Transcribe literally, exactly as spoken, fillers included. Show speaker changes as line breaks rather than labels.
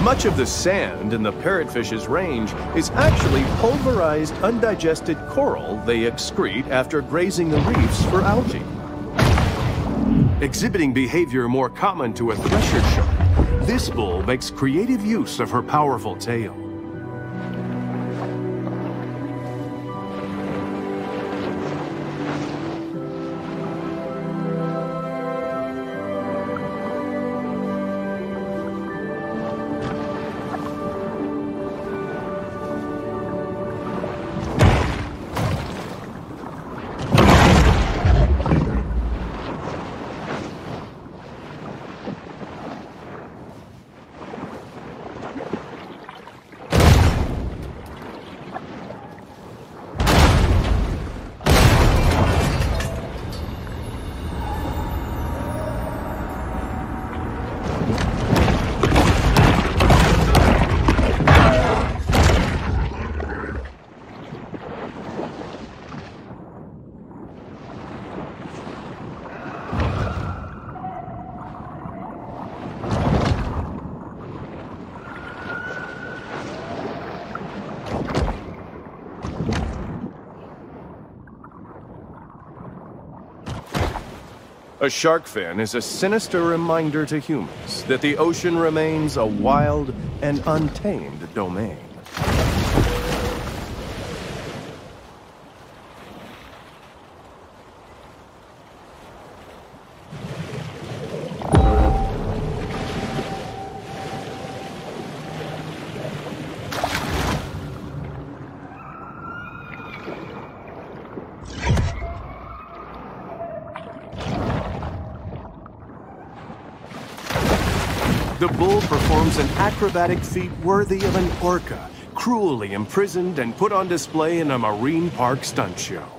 Much of the sand in the parrotfish's range is actually pulverized, undigested coral they excrete after grazing the reefs for algae. Exhibiting behavior more common to a thresher shark, this bull makes creative use of her powerful tail. A shark fin is a sinister reminder to humans that the ocean remains a wild and untamed domain. The bull performs an acrobatic feat worthy of an orca, cruelly imprisoned and put on display in a marine park stunt show.